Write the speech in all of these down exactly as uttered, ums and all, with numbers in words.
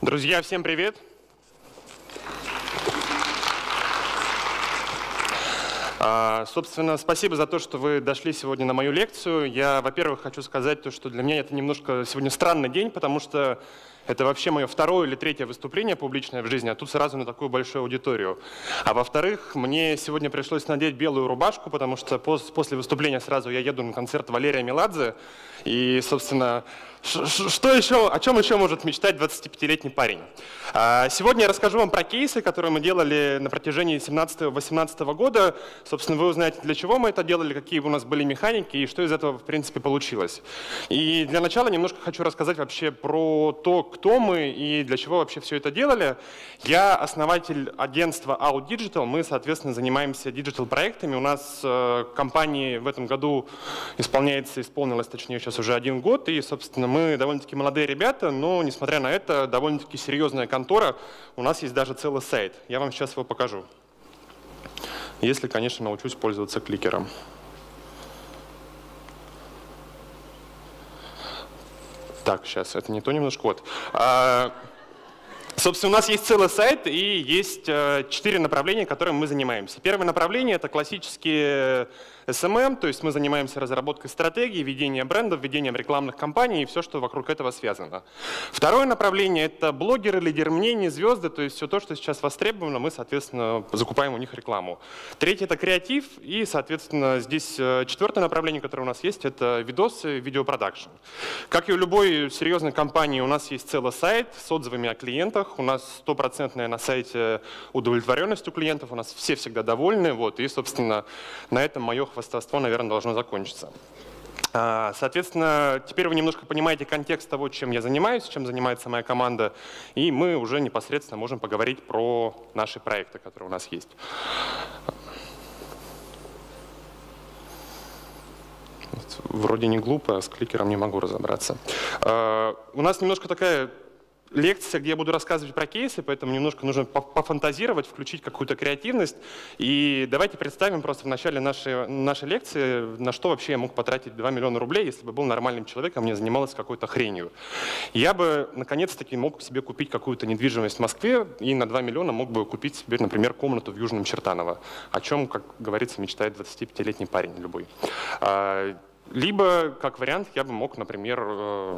Друзья, всем привет! А, собственно, спасибо за то, что вы дошли сегодня на мою лекцию. Я, во-первых, хочу сказать, то, что для меня это немножко сегодня странный день, потому что это вообще мое второе или третье выступление публичное в жизни, а тут сразу на такую большую аудиторию. А во-вторых, мне сегодня пришлось надеть белую рубашку, потому что после выступления сразу я еду на концерт Валерия Меладзе. И, собственно, что еще, о чем еще может мечтать двадцатипятилетний парень? Сегодня я расскажу вам про кейсы, которые мы делали на протяжении семнадцатого-восемнадцатого года. Собственно, вы узнаете, для чего мы это делали, какие у нас были механики и что из этого, в принципе, получилось. И для начала немножко хочу рассказать вообще про то, кто мы и для чего вообще все это делали. Я основатель агентства Out Digital. Мы, соответственно, занимаемся диджитал-проектами. У нас э, компании в этом году исполняется, исполнилось, точнее, сейчас уже один год. И, собственно, мы довольно-таки молодые ребята, но, несмотря на это, довольно-таки серьезная контора. У нас есть даже целый сайт. Я вам сейчас его покажу. Если, конечно, научусь пользоваться кликером. Так, сейчас, это не то немножко. Вот. А, собственно, у нас есть целый сайт и есть четыре направления, которыми мы занимаемся. Первое направление – это классические эс эм эм, то есть мы занимаемся разработкой стратегий, ведением брендов, ведением рекламных кампаний и все, что вокруг этого связано. Второе направление – это блогеры, лидеры мнений, звезды, то есть все то, что сейчас востребовано, мы, соответственно, закупаем у них рекламу. Третье – это креатив, и, соответственно, здесь четвертое направление, которое у нас есть, это видосы, видеопродакшн. Как и у любой серьезной компании, у нас есть целый сайт с отзывами о клиентах, у нас стопроцентная на сайте удовлетворенность у клиентов, у нас все всегда довольны, вот, и, собственно, на этом мое хвастовство, наверное, должно закончиться. Соответственно, теперь вы немножко понимаете контекст того, чем я занимаюсь, чем занимается моя команда, и мы уже непосредственно можем поговорить про наши проекты, которые у нас есть. Вроде не глупо, а с кликером не могу разобраться. У нас немножко такая лекция, где я буду рассказывать про кейсы, поэтому немножко нужно пофантазировать, включить какую-то креативность. И давайте представим просто в начале нашей, нашей лекции, на что вообще я мог потратить два миллиона рублей, если бы был нормальным человеком, не занималась какой-то хренью. Я бы, наконец-таки, мог себе купить какую-то недвижимость в Москве и на два миллиона мог бы купить себе, например, комнату в Южном Чертаново, о чем, как говорится, мечтает двадцатипятилетний парень любой. Либо, как вариант, я бы мог, например,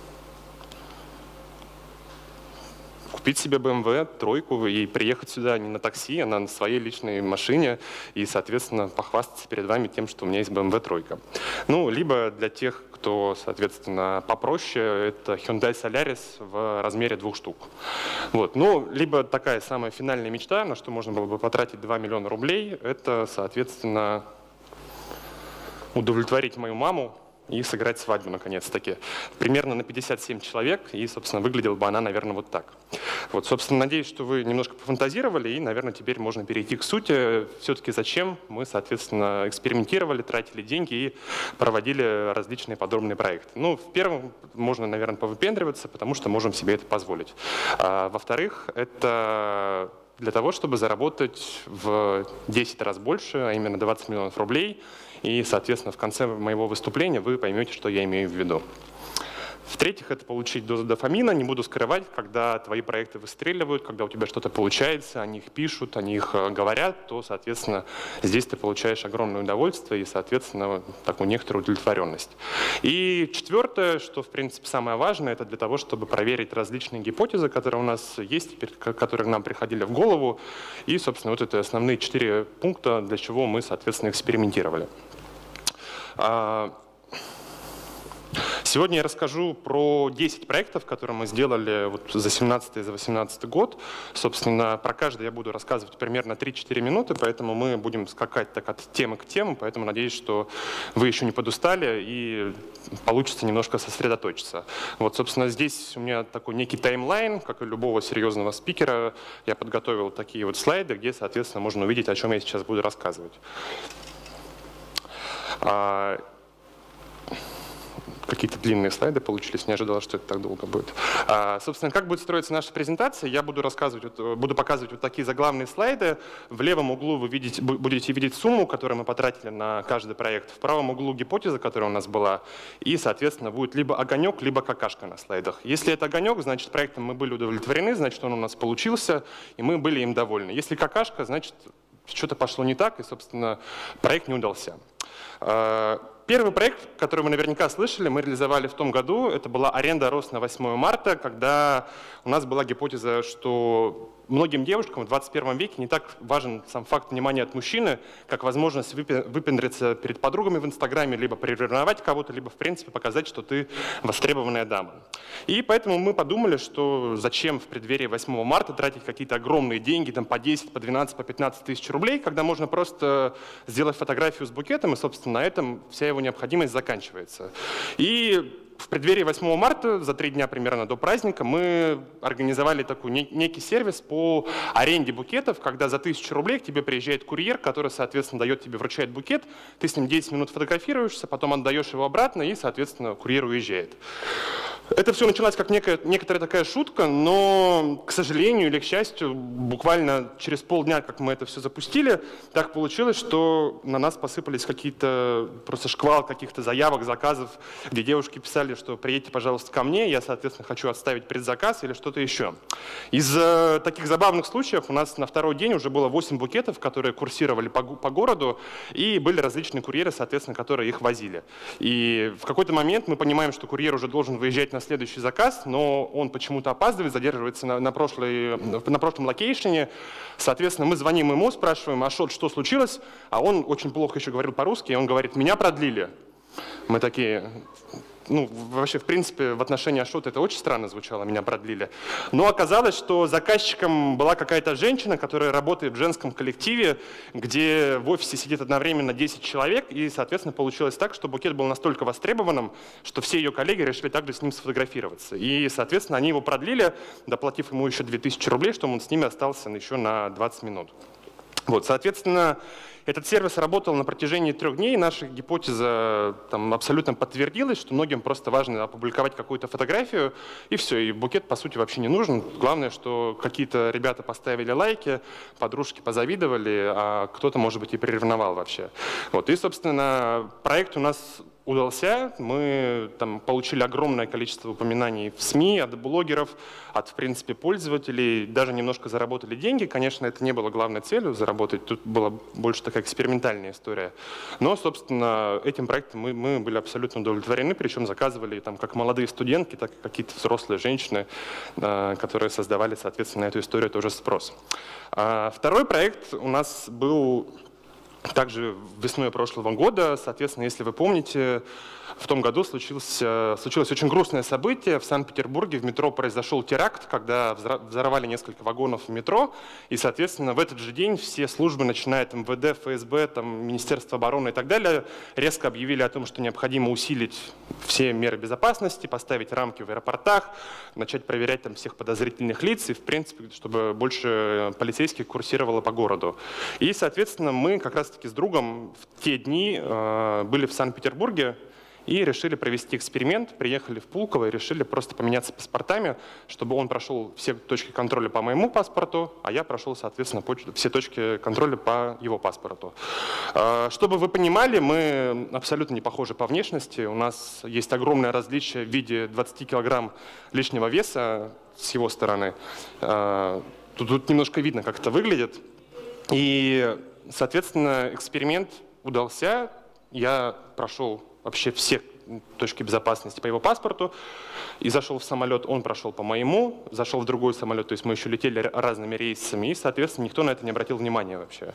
купить себе бэ эм вэ тройку и приехать сюда не на такси, а на своей личной машине и, соответственно, похвастаться перед вами тем, что у меня есть бэ эм вэ тройка. Ну, либо для тех, кто, соответственно, попроще, это Hyundai Solaris в размере двух штук. Вот. Ну, либо такая самая финальная мечта, на что можно было бы потратить два миллиона рублей, это, соответственно, удовлетворить мою маму и сыграть свадьбу, наконец-таки. Примерно на пятьдесят семь человек, и, собственно, выглядела бы она, наверное, вот так. Вот, собственно, надеюсь, что вы немножко пофантазировали, и, наверное, теперь можно перейти к сути. Все-таки зачем мы, соответственно, экспериментировали, тратили деньги и проводили различные подобные проекты. Ну, в первом можно, наверное, повыпендриваться, потому что можем себе это позволить. А, во-вторых, это для того, чтобы заработать в десять раз больше, а именно двадцать миллионов рублей. И, соответственно, в конце моего выступления вы поймете, что я имею в виду. В-третьих, это получить дозу дофамина. Не буду скрывать, когда твои проекты выстреливают, когда у тебя что-то получается, они их пишут, они их говорят, то, соответственно, здесь ты получаешь огромное удовольствие и, соответственно, такую некоторую удовлетворенность. И четвертое, что, в принципе, самое важное, это для того, чтобы проверить различные гипотезы, которые у нас есть, которые к нам приходили в голову. И, собственно, вот это основные четыре пункта, для чего мы, соответственно, экспериментировали. Сегодня я расскажу про десять проектов, которые мы сделали вот за семнадцатый и за восемнадцатый год. Собственно, про каждый я буду рассказывать примерно три-четыре минуты, поэтому мы будем скакать так от темы к теме, поэтому надеюсь, что вы еще не подустали и получится немножко сосредоточиться. Вот, собственно, здесь у меня такой некий таймлайн, как и любого серьезного спикера. Я подготовил такие вот слайды, где, соответственно, можно увидеть, о чем я сейчас буду рассказывать. Какие-то длинные слайды получились, не ожидал, что это так долго будет. А, собственно, как будет строиться наша презентация, я буду рассказывать, буду показывать вот такие заглавные слайды. В левом углу вы видите, будете видеть сумму, которую мы потратили на каждый проект. В правом углу гипотеза, которая у нас была. И, соответственно, будет либо огонек, либо какашка на слайдах. Если это огонек, значит, проектом мы были удовлетворены, значит, он у нас получился, и мы были им довольны. Если какашка, значит, что-то пошло не так, и, собственно, проект не удался. Первый проект, который вы наверняка слышали, мы реализовали в том году. Это была аренда роз на восьмое марта, когда у нас была гипотеза, что многим девушкам в двадцать первом веке не так важен сам факт внимания от мужчины, как возможность выпендриться перед подругами в Инстаграме, либо приревновать кого-то, либо в принципе показать, что ты востребованная дама. И поэтому мы подумали, что зачем в преддверии восьмого марта тратить какие-то огромные деньги, там по десять, по двенадцать, по пятнадцать тысяч рублей, когда можно просто сделать фотографию с букетом, и, собственно, на этом вся его необходимость заканчивается. И в преддверии восьмого марта, за три дня примерно до праздника, мы организовали такой некий сервис по аренде букетов, когда за тысячу рублей к тебе приезжает курьер, который, соответственно, дает тебе, вручает букет, ты с ним десять минут фотографируешься, потом отдаешь его обратно, и, соответственно, курьер уезжает. Это все началось как некая, некоторая такая шутка, но, к сожалению или к счастью, буквально через полдня, как мы это все запустили, так получилось, что на нас посыпались какие-то, просто шквал каких-то заявок, заказов, где девушки писали, что приедьте, пожалуйста, ко мне, я, соответственно, хочу отставить предзаказ или что-то еще. Из э, таких забавных случаев у нас на второй день уже было восемь букетов, которые курсировали по, по городу, и были различные курьеры, соответственно, которые их возили. И в какой-то момент мы понимаем, что курьер уже должен выезжать на следующий заказ, но он почему-то опаздывает, задерживается на, на, прошлой, на прошлом локейшене. Соответственно, мы звоним ему, спрашиваем, а что, что случилось? А он очень плохо еще говорил по-русски, и он говорит, меня продлили. Мы такие... Ну, вообще, в принципе, в отношении Ашота это очень странно звучало, меня продлили. Но оказалось, что заказчиком была какая-то женщина, которая работает в женском коллективе, где в офисе сидит одновременно десять человек, и, соответственно, получилось так, что букет был настолько востребованным, что все ее коллеги решили также с ним сфотографироваться. И, соответственно, они его продлили, доплатив ему еще две тысячи рублей, чтобы он с ними остался еще на двадцать минут. Вот, соответственно, этот сервис работал на протяжении трех дней. Наша гипотеза там абсолютно подтвердилась, что многим просто важно опубликовать какую-то фотографию, и все, и букет, по сути, вообще не нужен. Главное, что какие-то ребята поставили лайки, подружки позавидовали, а кто-то, может быть, и приревновал вообще. Вот, и, собственно, проект у нас удался. Мы там получили огромное количество упоминаний в СМИ, от блогеров, от, в принципе, пользователей. Даже немножко заработали деньги. Конечно, это не было главной целью заработать. Тут была больше такая экспериментальная история. Но, собственно, этим проектом мы, мы были абсолютно удовлетворены. Причем заказывали там как молодые студентки, так и какие-то взрослые женщины, которые создавали, соответственно, на эту историю тоже спрос. Второй проект у нас был... Также весной прошлого года, соответственно, если вы помните, в том году случилось, случилось очень грустное событие. В Санкт-Петербурге в метро произошел теракт, когда взорвали несколько вагонов в метро. И, соответственно, в этот же день все службы, начиная от эм вэ дэ, эф эс бэ, там, Министерство обороны и так далее, резко объявили о том, что необходимо усилить все меры безопасности, поставить рамки в аэропортах, начать проверять там всех подозрительных лиц и, в принципе, чтобы больше полицейских курсировало по городу. И, соответственно, мы как раз-таки с другом в те дни э, были в Санкт-Петербурге и решили провести эксперимент. Приехали в Пулково и решили просто поменяться паспортами, чтобы он прошел все точки контроля по моему паспорту, а я прошел, соответственно, все точки контроля по его паспорту. Э, чтобы вы понимали, мы абсолютно не похожи по внешности. У нас есть огромное различие в виде двадцати килограмм лишнего веса с его стороны. Э, тут, тут немножко видно, как это выглядит. И, соответственно, эксперимент удался. Я прошел вообще все точки безопасности по его паспорту и зашел в самолет, он прошел по моему, зашел в другой самолет, то есть мы еще летели разными рейсами, и, соответственно, никто на это не обратил внимания вообще.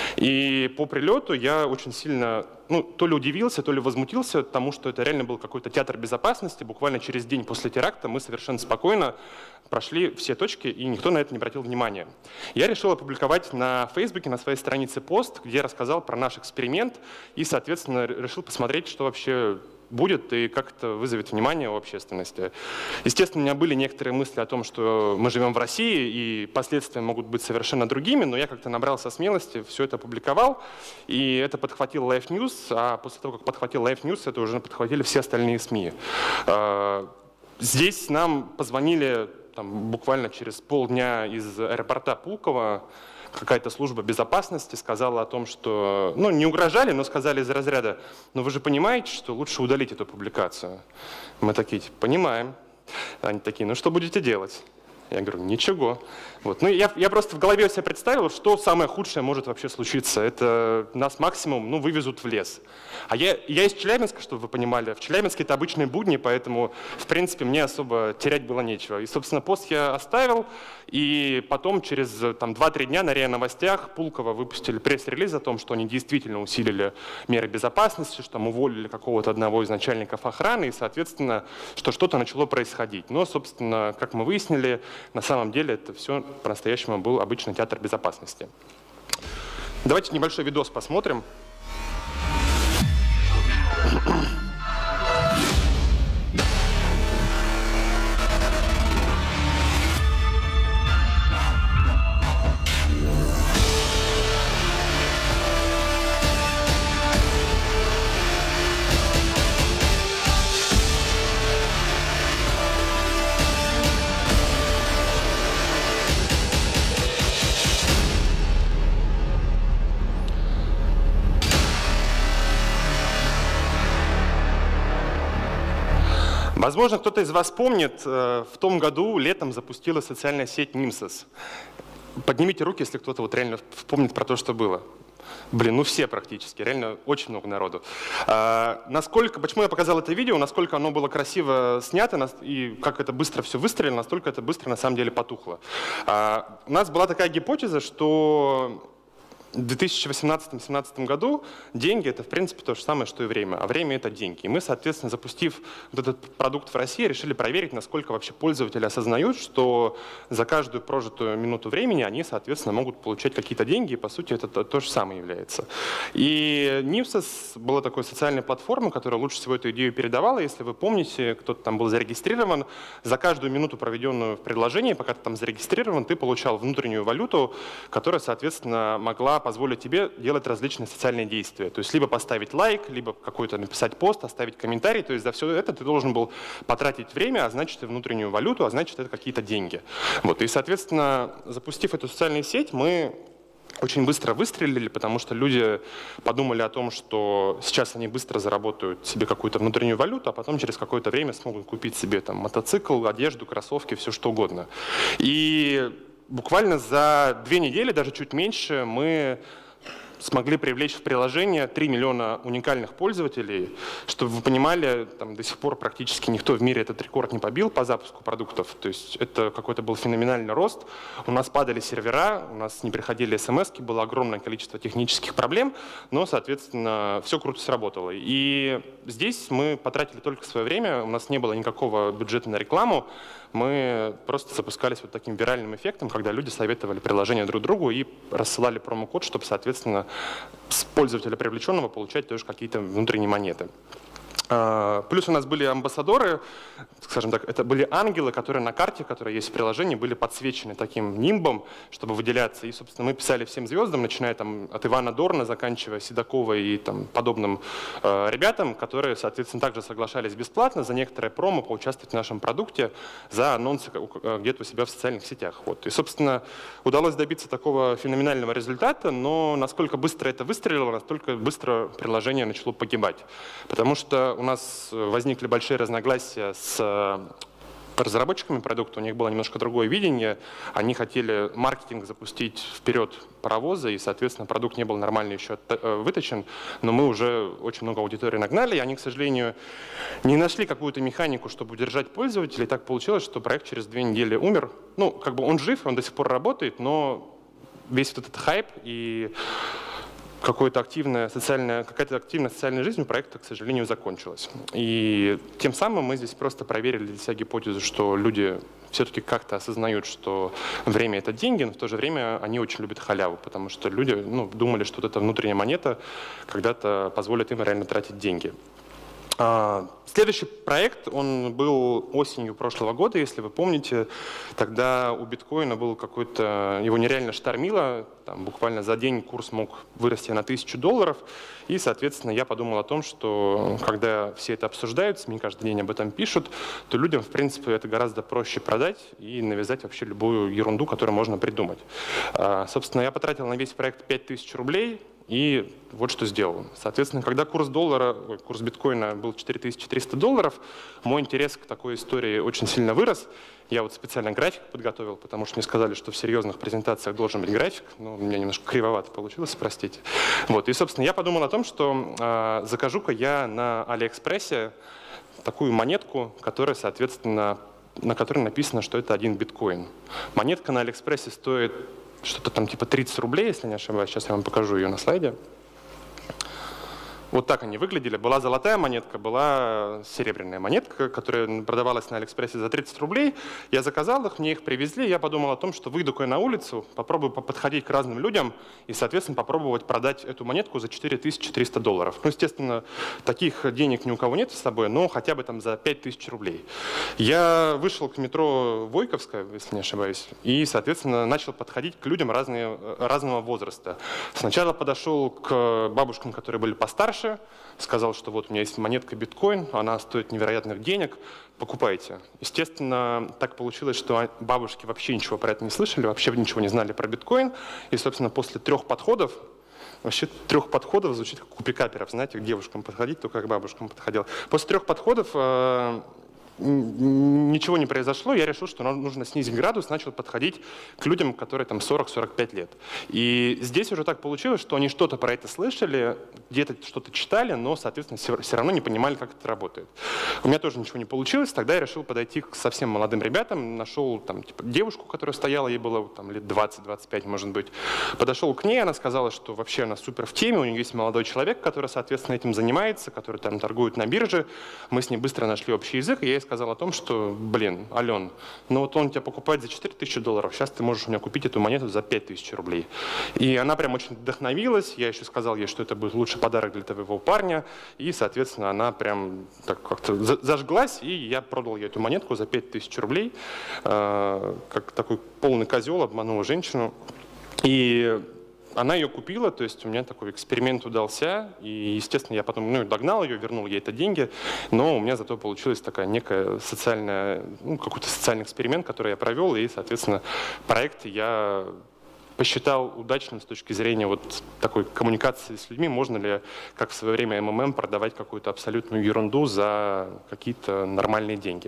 И по прилету я очень сильно, ну, то ли удивился, то ли возмутился тому, что это реально был какой-то театр безопасности. Буквально через день после теракта мы совершенно спокойно прошли все точки, и никто на это не обратил внимания. Я решил опубликовать на Фейсбуке, на своей странице пост, где я рассказал про наш эксперимент и, соответственно, решил посмотреть, что вообще будет и как это вызовет внимание у общественности. Естественно, у меня были некоторые мысли о том, что мы живем в России, и последствия могут быть совершенно другими, но я как-то набрался смелости, все это опубликовал, и это подхватил Life News, а после того, как подхватил Life News, это уже подхватили все остальные СМИ. Здесь нам позвонили там, буквально через полдня из аэропорта Пулково, какая-то служба безопасности сказала о том, что, ну, не угрожали, но сказали из разряда, но вы же понимаете, что лучше удалить эту публикацию. Мы такие, типа, понимаем. Они такие, ну что будете делать? Я говорю, ничего. Вот. Ну, я, я просто в голове себе представил, что самое худшее может вообще случиться. Это нас максимум ну, вывезут в лес. А я, я из Челябинска, чтобы вы понимали. В Челябинске это обычные будни, поэтому, в принципе, мне особо терять было нечего. И, собственно, пост я оставил. И потом, через два-три дня на РИА Новостях Пулково выпустили пресс-релиз о том, что они действительно усилили меры безопасности, что там уволили какого-то одного из начальников охраны, и, соответственно, что что-то начало происходить. Но, собственно, как мы выяснили, на самом деле это все по-настоящему был обычный театр безопасности. Давайте небольшой видос посмотрим. Возможно, кто-то из вас помнит, в том году летом запустилась социальная сеть Нимсос. Поднимите руки, если кто-то вот реально помнит про то, что было. Блин, ну все практически, реально очень много народу. А, насколько, почему я показал это видео, насколько оно было красиво снято и как это быстро все выстрелило, настолько это быстро на самом деле потухло. А, у нас была такая гипотеза, что в две тысячи восемнадцатом — две тысячи семнадцатом году деньги — это, в принципе, то же самое, что и время. А время — это деньги. И мы, соответственно, запустив вот этот продукт в России, решили проверить, насколько вообще пользователи осознают, что за каждую прожитую минуту времени они, соответственно, могут получать какие-то деньги. И, по сути, это то, то же самое является. И Нимсос была такой социальной платформой, которая лучше всего эту идею передавала. Если вы помните, кто-то там был зарегистрирован, за каждую минуту, проведенную в приложении, пока ты там зарегистрирован, ты получал внутреннюю валюту, которая, соответственно, могла позволит тебе делать различные социальные действия. То есть либо поставить лайк, либо какой-то написать пост, оставить комментарий. То есть за все это ты должен был потратить время, а значит и внутреннюю валюту, а значит это какие-то деньги. Вот. И, соответственно, запустив эту социальную сеть, мы очень быстро выстрелили, потому что люди подумали о том, что сейчас они быстро заработают себе какую-то внутреннюю валюту, а потом через какое-то время смогут купить себе там мотоцикл, одежду, кроссовки, все что угодно. И буквально за две недели, даже чуть меньше, мы смогли привлечь в приложение три миллиона уникальных пользователей. Чтобы вы понимали, там до сих пор практически никто в мире этот рекорд не побил по запуску продуктов. То есть это какой-то был феноменальный рост. У нас падали сервера, у нас не приходили смс-ки, было огромное количество технических проблем, но, соответственно, все круто сработало. И здесь мы потратили только свое время, у нас не было никакого бюджета на рекламу. Мы просто запускались вот таким виральным эффектом, когда люди советовали приложение друг другу и рассылали промокод, чтобы, соответственно, с пользователя привлеченного получать тоже какие-то внутренние монеты. Плюс у нас были амбассадоры, скажем так, это были ангелы, которые на карте, которая есть в приложении, были подсвечены таким нимбом, чтобы выделяться. И, собственно, мы писали всем звездам, начиная там, от Ивана Дорна, заканчивая Седоковой и там, подобным э, ребятам, которые, соответственно, также соглашались бесплатно за некоторое промо поучаствовать в нашем продукте, за анонсы где-то у себя в социальных сетях. Вот. И, собственно, удалось добиться такого феноменального результата, но насколько быстро это выстрелило, настолько быстро приложение начало погибать. Потому что у нас возникли большие разногласия с разработчиками продукта, у них было немножко другое видение. Они хотели маркетинг запустить вперед паровоза, и, соответственно, продукт не был нормально еще выточен, но мы уже очень много аудитории нагнали, и они, к сожалению, не нашли какую-то механику, чтобы удержать пользователей. И так получилось, что проект через две недели умер. Ну, как бы он жив, он до сих пор работает, но весь вот этот хайп и какая-то активная социальная, какая-то активная социальная жизнь у проекта, к сожалению, закончилась. И тем самым мы здесь просто проверили для себя гипотезу, что люди все-таки как-то осознают, что время — это деньги, но в то же время они очень любят халяву, потому что люди ну, думали, что вот эта внутренняя монета когда-то позволит им реально тратить деньги. Следующий проект, он был осенью прошлого года, если вы помните. Тогда у биткоина был какой-то, его нереально штормило, там буквально за день курс мог вырасти на тысячу долларов. И, соответственно, я подумал о том, что когда все это обсуждают, СМИ каждый день об этом пишут, то людям, в принципе, это гораздо проще продать и навязать вообще любую ерунду, которую можно придумать. Собственно, я потратил на весь проект пять тысяч рублей. И вот что сделал. Соответственно, когда курс доллара, курс биткоина был четыре тысячи триста долларов, мой интерес к такой истории очень сильно вырос. Я вот специально график подготовил, потому что мне сказали, что в серьезных презентациях должен быть график. Но у меня немножко кривовато получилось, простите. Вот. И, собственно, я подумал о том, что э, закажу-ка я на Алиэкспрессе такую монетку, которая, соответственно, на которой написано, что это один биткоин. Монетка на Алиэкспрессе стоит что-то там типа тридцать рублей, если не ошибаюсь. Сейчас я вам покажу ее на слайде. Вот так они выглядели. Была золотая монетка, была серебряная монетка, которая продавалась на Алиэкспрессе за тридцать рублей. Я заказал их, мне их привезли. Я подумал о том, что выйду-ка на улицу, попробую подходить к разным людям и, соответственно, попробовать продать эту монетку за четыре тысячи триста долларов. Ну, естественно, таких денег ни у кого нет с собой, но хотя бы там за пять тысяч рублей. Я вышел к метро Войковская, если не ошибаюсь, и, соответственно, начал подходить к людям разные, разного возраста. Сначала подошел к бабушкам, которые были постарше, сказал, что вот у меня есть монетка биткоин, она стоит невероятных денег, покупайте. Естественно, так получилось, что бабушки вообще ничего про это не слышали, вообще ничего не знали про биткоин. И, собственно, после трех подходов, вообще трех подходов звучит как у пикаперов, знаете, к девушкам подходить, только к бабушкам подходил. После трех подходов э, ничего не произошло, я решил, что нужно снизить градус, начал подходить к людям, которые там сорок — сорок пять лет. И здесь уже так получилось, что они что-то про это слышали, где-то что-то читали, но, соответственно, все равно не понимали, как это работает. У меня тоже ничего не получилось, тогда я решил подойти к совсем молодым ребятам, нашел там типа девушку, которая стояла, ей было там лет двадцать — двадцать пять, может быть. Подошел к ней, она сказала, что вообще она супер в теме, у нее есть молодой человек, который, соответственно, этим занимается, который там торгует на бирже. Мы с ней быстро нашли общий язык, и я ей сказал о том, что, блин, Ален, ну вот он тебя покупает за четыре тысячи долларов, сейчас ты можешь у меня купить эту монету за пять тысяч рублей. И она прям очень вдохновилась, я еще сказал ей, что это будет лучший подарок для твоего парня, и, соответственно, она прям так как-то зажглась, и я продал ей эту монетку за пять тысяч рублей, э, как такой полный козел, обманул женщину. И она ее купила, то есть у меня такой эксперимент удался, и, естественно, я потом ну, догнал ее, вернул ей это деньги, но у меня зато получилась такая некая социальная, ну, какой-то социальный эксперимент, который я провел, и, соответственно, проект я посчитал удачным с точки зрения вот такой коммуникации с людьми, можно ли, как в свое время эм эм эм, продавать какую-то абсолютную ерунду за какие-то нормальные деньги.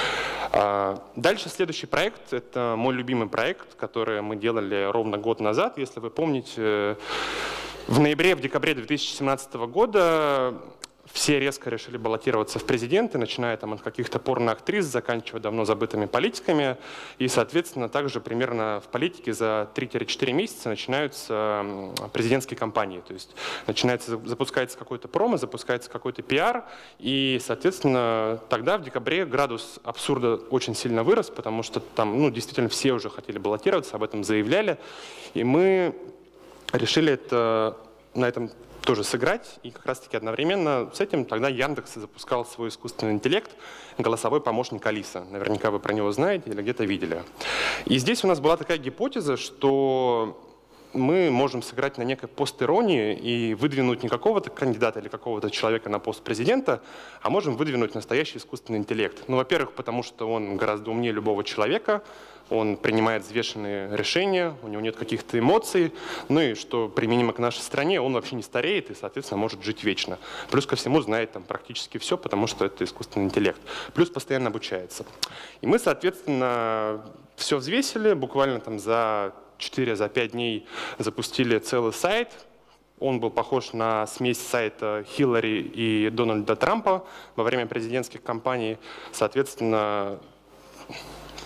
Дальше следующий проект, это мой любимый проект, который мы делали ровно год назад. Если вы помните, в ноябре, в декабре две тысячи семнадцатого года все резко решили баллотироваться в президенты, начиная там от каких-то порноактрис, заканчивая давно забытыми политиками. И, соответственно, также примерно в политике за три-четыре месяца начинаются президентские кампании. То есть начинается, запускается какой-то промо, запускается какой-то пиар. И, соответственно, тогда в декабре градус абсурда очень сильно вырос, потому что там ну, действительно все уже хотели баллотироваться, об этом заявляли. И мы решили это, на этом тоже сыграть, и как раз-таки одновременно с этим тогда Яндекс запускал свой искусственный интеллект, голосовой помощник Алиса. Наверняка вы про него знаете или где-то видели. И здесь у нас была такая гипотеза, что мы можем сыграть на некой постиронии и выдвинуть не какого-то кандидата или какого-то человека на пост президента, а можем выдвинуть настоящий искусственный интеллект. Ну, во-первых, потому что он гораздо умнее любого человека, он принимает взвешенные решения, у него нет каких-то эмоций, ну и что применимо к нашей стране, он вообще не стареет и, соответственно, может жить вечно. Плюс ко всему знает там практически все, потому что это искусственный интеллект. Плюс постоянно обучается. И мы, соответственно, все взвесили, буквально там за четыре-пять дней запустили целый сайт. Он был похож на смесь сайта Хиллари и Дональда Трампа во время президентских кампаний. Соответственно,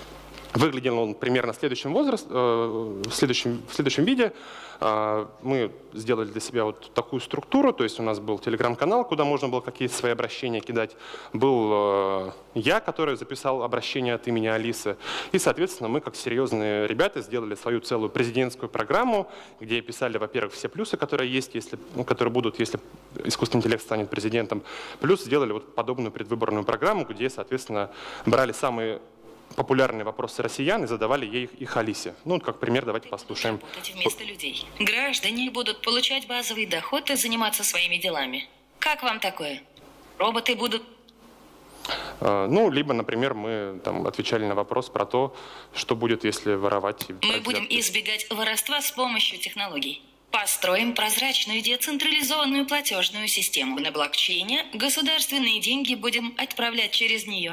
Выглядел он примерно в следующем, возраст, э, в следующем, в следующем виде. Э, мы сделали для себя вот такую структуру, то есть у нас был телеграм-канал, куда можно было какие-то свои обращения кидать. Был э, я, который записал обращение от имени Алисы. И, соответственно, мы, как серьезные ребята, сделали свою целую президентскую программу, где писали, во-первых, все плюсы, которые есть, если, ну, которые будут, если искусственный интеллект станет президентом. Плюс сделали вот подобную предвыборную программу, где, соответственно, брали самые популярные вопросы россиян и задавали ей их Алисе. Ну, как пример, давайте послушаем. Вместо людей. Граждане будут получать базовый доход и заниматься своими делами. Как вам такое? Роботы будут... Ну, либо, например, мы там отвечали на вопрос про то, что будет, если воровать. Мы будем избегать воровства с помощью технологий. Построим прозрачную децентрализованную платежную систему. На блокчейне государственные деньги будем отправлять через нее.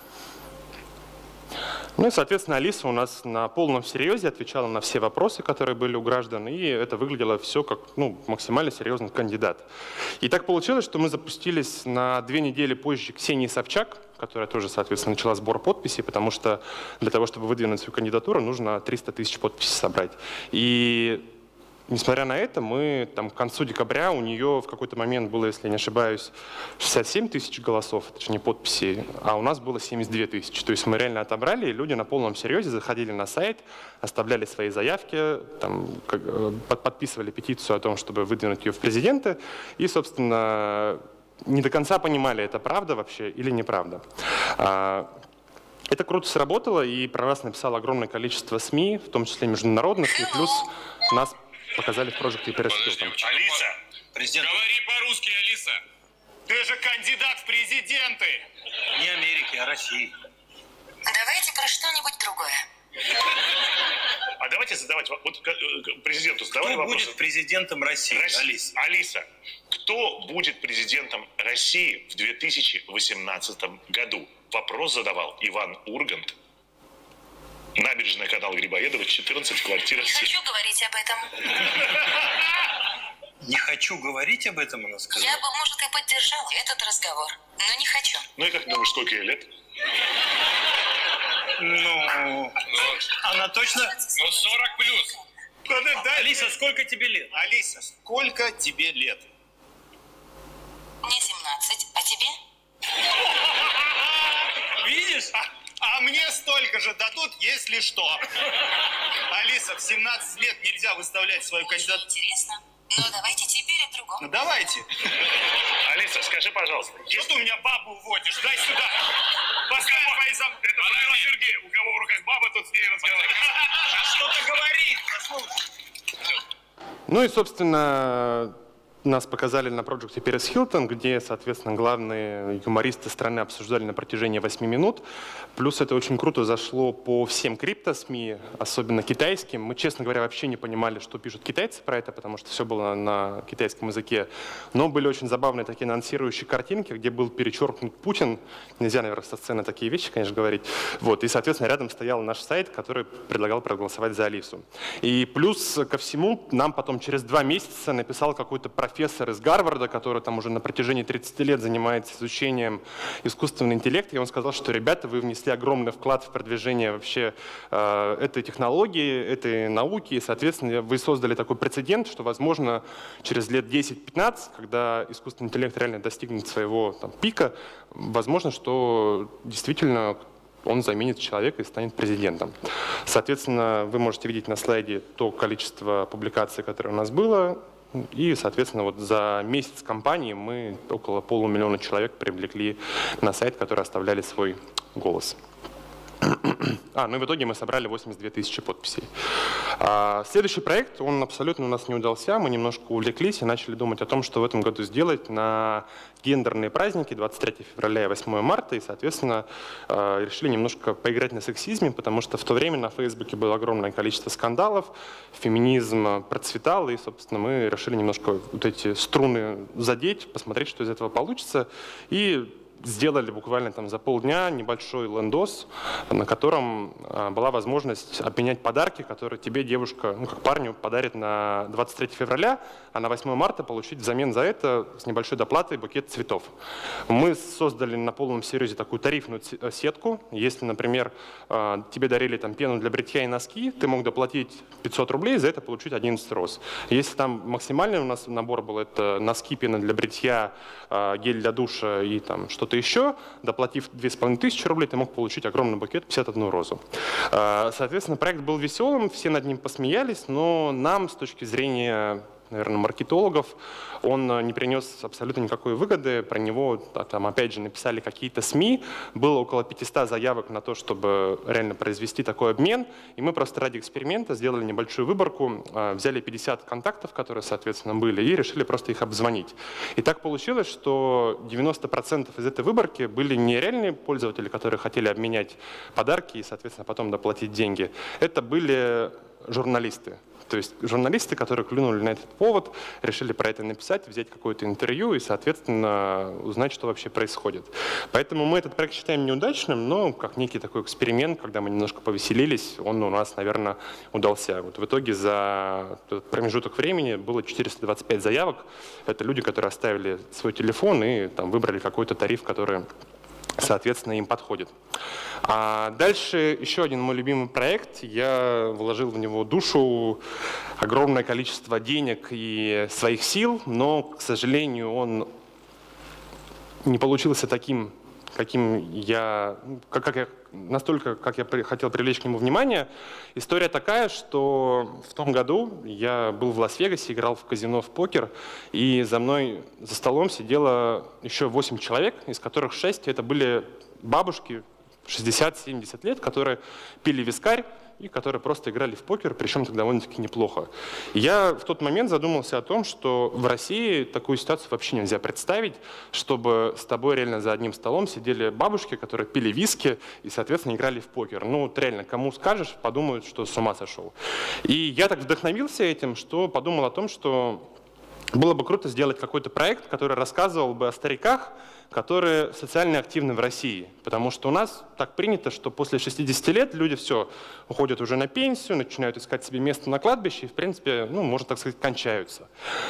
Ну и, соответственно, Алиса у нас на полном серьезе отвечала на все вопросы, которые были у граждан, и это выглядело все как ну, максимально серьезный кандидат. И так получилось, что мы запустились на две недели позже Ксении Собчак, которая тоже, соответственно, начала сбор подписей, потому что для того, чтобы выдвинуть свою кандидатуру, нужно триста тысяч подписей собрать. И несмотря на это, мы там, к концу декабря у нее в какой-то момент было, если я не ошибаюсь, шестьдесят семь тысяч голосов, точнее подписей, а у нас было семьдесят две тысячи. То есть мы реально отобрали, и люди на полном серьезе заходили на сайт, оставляли свои заявки, там, как, подписывали петицию о том, чтобы выдвинуть ее в президенты, и, собственно, не до конца понимали, это правда вообще или неправда. Это круто сработало, и про нас написало огромное количество СМИ, в том числе международных, и плюс нас показали в Project Paris Hilton. Алиса, президент... говори по-русски, Алиса. Ты же кандидат в президенты. Не Америки, а России. Давайте про что-нибудь другое. А давайте задавать вот президенту задавай кто вопрос. Кто будет президентом России, Россия. Алиса? Алиса, кто будет президентом России в две тысячи восемнадцатом году? Вопрос задавал Иван Ургант. Набережная, канал Грибоедова, четырнадцать, квартира семь. Не хочу говорить об этом. Не хочу говорить об этом, она сказала. Я бы, может, и поддержала этот разговор, но не хочу. Ну и как думаешь, сколько ей лет? Ну, она точно... Ну, сорок плюс. Алиса, сколько тебе лет? Алиса, сколько тебе лет? Мне семнадцать, а тебе? Видишь? А, а мне столько же дадут, если что. Алиса, в семнадцать лет нельзя выставлять свою кандидатуру. Интересно. Но давайте теперь о другом. Ну давайте. Алиса, скажи, пожалуйста, что ты у меня бабу уводишь? Дай сюда. Поставь твои зам... Это правило Сергей. У кого в руках баба, тот с ней разговаривает. Что-то говорит. Ну и, собственно, нас показали на Project Paris Hilton, где, соответственно, главные юмористы страны обсуждали на протяжении восьми минут. Плюс это очень круто зашло по всем крипто-СМИ, особенно китайским. Мы, честно говоря, вообще не понимали, что пишут китайцы про это, потому что все было на китайском языке. Но были очень забавные такие анонсирующие картинки, где был перечеркнут Путин. Нельзя, наверное, со сцены такие вещи, конечно, говорить. Вот. И, соответственно, рядом стоял наш сайт, который предлагал проголосовать за Алису. И плюс ко всему нам потом через два месяца написал какой-то профессор, профессор из Гарварда, который там уже на протяжении тридцати лет занимается изучением искусственного интеллекта, и он сказал, что, ребята, вы внесли огромный вклад в продвижение вообще э, этой технологии, этой науки, и, соответственно, вы создали такой прецедент, что, возможно, через лет десять-пятнадцать, когда искусственный интеллект реально достигнет своего там, пика, возможно, что действительно он заменит человека и станет президентом. Соответственно, вы можете видеть на слайде то количество публикаций, которое у нас было. И, соответственно, вот за месяц кампании мы около полумиллиона человек привлекли на сайт, которые оставляли свой голос. А, ну и в итоге мы собрали восемьдесят две тысячи подписей. А, следующий проект, он абсолютно у нас не удался. Мы немножко увлеклись и начали думать о том, что в этом году сделать на гендерные праздники двадцать третьего февраля и восьмого марта. И, соответственно, а, решили немножко поиграть на сексизме, потому что в то время на Фейсбуке было огромное количество скандалов, феминизм процветал, и, собственно, мы решили немножко вот эти струны задеть, посмотреть, что из этого получится. И сделали буквально там за полдня небольшой лендос, на котором была возможность обменять подарки, которые тебе девушка, ну как парню, подарит на двадцать третьего февраля, а на восьмое марта получить взамен за это с небольшой доплатой букет цветов. Мы создали на полном серьезе такую тарифную сетку. Если, например, тебе дарили там пену для бритья и носки, ты мог доплатить пятьсот рублей, за это получить одиннадцать роз. Если там максимальный у нас набор был, это носки, пена для бритья, гель для душа и там что-то еще, доплатив две с половиной тысячи рублей, ты мог получить огромный букет, пятьдесят одну розу. Соответственно, проект был веселым, все над ним посмеялись, но нам с точки зрения, наверное, маркетологов, он не принес абсолютно никакой выгоды. Про него, там, опять же, написали какие-то СМИ. Было около пятисот заявок на то, чтобы реально произвести такой обмен. И мы просто ради эксперимента сделали небольшую выборку, взяли пятьдесят контактов, которые, соответственно, были, и решили просто их обзвонить. И так получилось, что девяносто процентов из этой выборки были нереальные пользователи, которые хотели обменять подарки и, соответственно, потом доплатить деньги. Это были журналисты. То есть журналисты, которые клюнули на этот повод, решили про это написать, взять какое-то интервью и, соответственно, узнать, что вообще происходит. Поэтому мы этот проект считаем неудачным, но как некий такой эксперимент, когда мы немножко повеселились, он у нас, наверное, удался. Вот в итоге за этот промежуток времени было четыреста двадцать пять заявок. Это люди, которые оставили свой телефон и там, выбрали какой-то тариф, который, соответственно, им подходит. А дальше еще один мой любимый проект. Я вложил в него душу, огромное количество денег и своих сил, но, к сожалению, он не получился таким, каким я, как, как я, настолько, как я хотел привлечь к нему внимание. История такая, что в том году я был в Лас-Вегасе, играл в казино в покер, и за мной за столом сидело еще восемь человек, из которых шесть это были бабушки шестьдесят-семьдесят лет, которые пили вискарь и которые просто играли в покер, причем так довольно-таки неплохо. И я в тот момент задумался о том, что в России такую ситуацию вообще нельзя представить, чтобы с тобой реально за одним столом сидели бабушки, которые пили виски и, соответственно, играли в покер. Ну, вот реально, кому скажешь, подумают, что с ума сошел. И я так вдохновился этим, что подумал о том, что было бы круто сделать какой-то проект, который рассказывал бы о стариках, которые социально активны в России. Потому что у нас так принято, что после шестидесяти лет люди все уходят уже на пенсию, начинают искать себе место на кладбище и, в принципе, ну, можно так сказать, кончаются.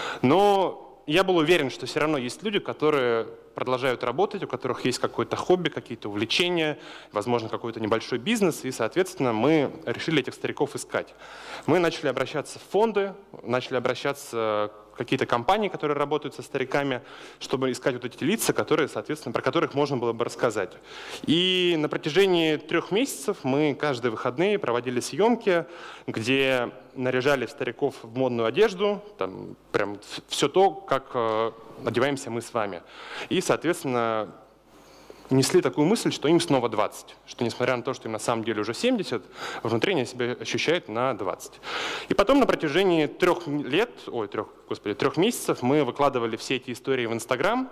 Но я был уверен, что все равно есть люди, которые продолжают работать, у которых есть какое-то хобби, какие-то увлечения, возможно, какой-то небольшой бизнес, и, соответственно, мы решили этих стариков искать. Мы начали обращаться в фонды, начали обращаться в какие-то компании, которые работают со стариками, чтобы искать вот эти лица, которые, соответственно, про которых можно было бы рассказать. И на протяжении трех месяцев мы каждые выходные проводили съемки, где наряжали стариков в модную одежду, там прям все то, как э, одеваемся мы с вами. И, соответственно, несли такую мысль, что им снова двадцать, что несмотря на то, что им на самом деле уже семьдесят, внутри они себя ощущают на двадцать. И потом на протяжении трех лет, ой, трех, господи, трех месяцев мы выкладывали все эти истории в Инстаграм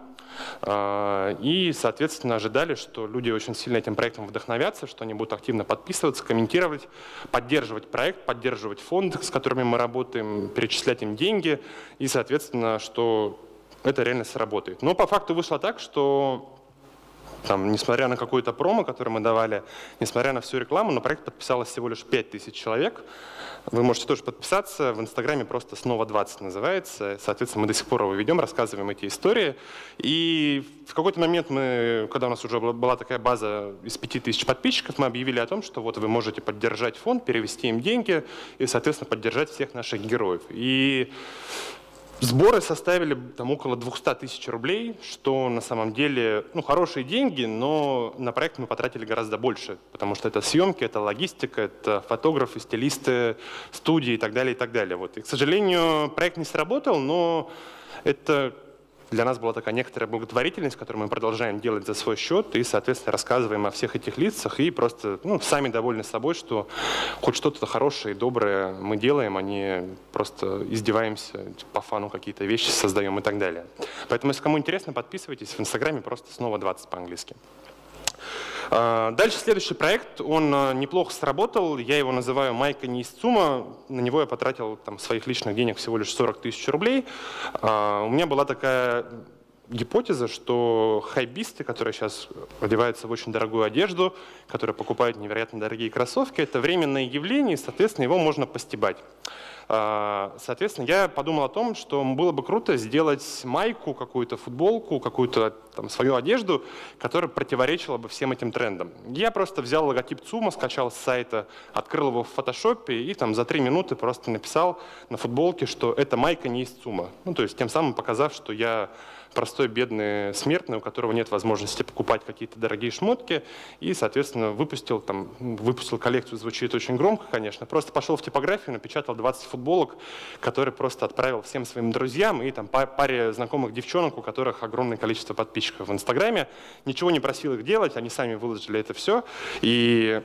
э, и, соответственно, ожидали, что люди очень сильно этим проектом вдохновятся, что они будут активно подписываться, комментировать, поддерживать проект, поддерживать фонд, с которыми мы работаем, перечислять им деньги и, соответственно, что это реально сработает. Но по факту вышло так, что там, несмотря на какое-то промо, которое мы давали, несмотря на всю рекламу, на проект подписалось всего лишь пять тысяч человек. Вы можете тоже подписаться. В Инстаграме просто «Снова двадцать» называется. Соответственно, мы до сих пор его ведем, рассказываем эти истории. И в какой-то момент мы, когда у нас уже была такая база из пяти тысяч подписчиков, мы объявили о том, что вот вы можете поддержать фонд, перевести им деньги и, соответственно, поддержать всех наших героев. И сборы составили там около двухсот тысяч рублей, что на самом деле ну, хорошие деньги, но на проект мы потратили гораздо больше, потому что это съемки, это логистика, это фотографы, стилисты, студии и так далее, и так далее. Вот. И, к сожалению, проект не сработал, но это для нас была такая некоторая благотворительность, которую мы продолжаем делать за свой счет и, соответственно, рассказываем о всех этих лицах и просто ну, сами довольны собой, что хоть что-то хорошее и доброе мы делаем, а не просто издеваемся, по фану какие-то вещи создаем и так далее. Поэтому, если кому интересно, подписывайтесь в Инстаграме, просто «Снова двадцать» по-английски. Дальше следующий проект, он неплохо сработал, я его называю «Майка не из ЦУМа», на него я потратил там, своих личных денег всего лишь сорок тысяч рублей. У меня была такая гипотеза, что хайбисты, которые сейчас одеваются в очень дорогую одежду, которые покупают невероятно дорогие кроссовки, это временное явление, и, соответственно, его можно постебать. Соответственно, я подумал о том, что было бы круто сделать майку, какую-то футболку, какую-то там свою одежду, которая противоречила бы всем этим трендам. Я просто взял логотип ЦУМа, скачал с сайта, открыл его в фотошопе и там за три минуты просто написал на футболке, что эта майка не из ЦУМа. Ну, то есть тем самым показав, что я простой бедный смертный, у которого нет возможности покупать какие-то дорогие шмотки, и, соответственно, выпустил, там, выпустил коллекцию, звучит очень громко, конечно, просто пошел в типографию, напечатал двадцать футболок, которые просто отправил всем своим друзьям и там паре знакомых девчонок, у которых огромное количество подписчиков в Инстаграме. Ничего не просил их делать, они сами выложили это все. И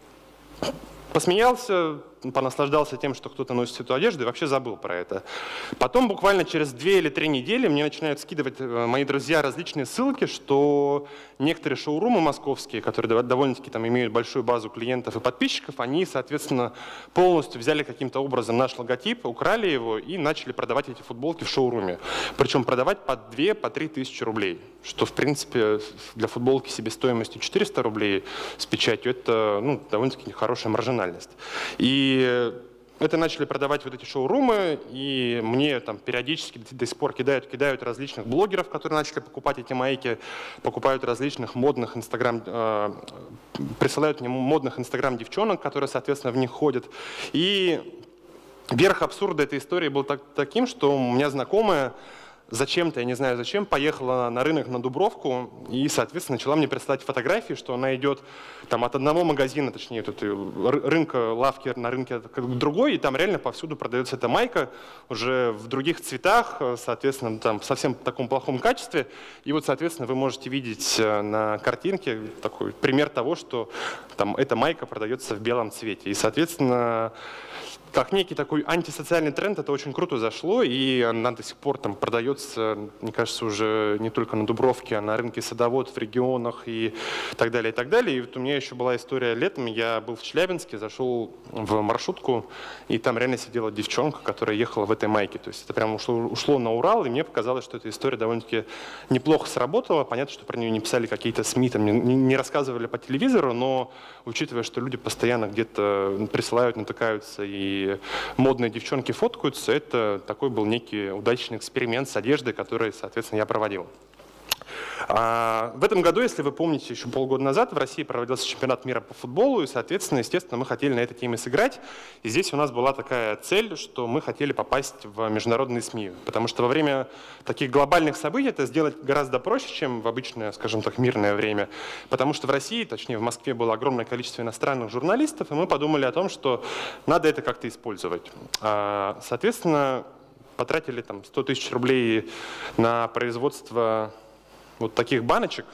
посмеялся, понаслаждался тем, что кто-то носит эту одежду, и вообще забыл про это. Потом буквально через две или три недели мне начинают скидывать мои друзья различные ссылки, что некоторые шоурумы московские, которые довольно-таки там имеют большую базу клиентов и подписчиков, они, соответственно, полностью взяли каким-то образом наш логотип, украли его и начали продавать эти футболки в шоуруме. Причем продавать по две, по три тысячи рублей, что, в принципе, для футболки себестоимостью четыреста рублей с печатью, это ну, довольно-таки хорошая маржинальность. И И это начали продавать вот эти шоурумы, и мне там периодически до сих пор кидают, кидают различных блогеров, которые начали покупать эти майки, покупают различных модных инстаграм, э, присылают мне модных инстаграм девчонок, которые, соответственно, в них ходят. И верх абсурда этой истории был так, таким, что у меня знакомая зачем-то, я не знаю зачем, поехала на рынок на Дубровку и, соответственно, начала мне присылать фотографии, что она идет там, от одного магазина, точнее, тут рынка, лавки на рынке к другой, и там реально повсюду продается эта майка уже в других цветах, соответственно, там в совсем таком плохом качестве. И вот, соответственно, вы можете видеть на картинке такой пример того, что там эта майка продается в белом цвете. И, соответственно, как некий такой антисоциальный тренд, это очень круто зашло, и она до сих пор там продается, мне кажется, уже не только на Дубровке, а на рынке Садовод, в регионах и так далее, и так далее. И вот у меня еще была история летом, я был в Челябинске, зашел в маршрутку, и там реально сидела девчонка, которая ехала в этой майке. То есть это прям ушло, ушло на Урал, и мне показалось, что эта история довольно-таки неплохо сработала. Понятно, что про нее не писали какие-то СМИ, там, не, не рассказывали по телевизору, но учитывая, что люди постоянно где-то присылают, натыкаются и модные девчонки фоткаются, это такой был некий удачный эксперимент с одеждой, который, соответственно, я проводил. А в этом году, если вы помните, еще полгода назад в России проводился чемпионат мира по футболу, и, соответственно, естественно, мы хотели на этой теме сыграть. И здесь у нас была такая цель, что мы хотели попасть в международные СМИ, потому что во время таких глобальных событий это сделать гораздо проще, чем в обычное, скажем так, мирное время, потому что в России, точнее в Москве, было огромное количество иностранных журналистов, и мы подумали о том, что надо это как-то использовать. Соответственно, потратили там сто тысяч рублей на производство вот таких баночек.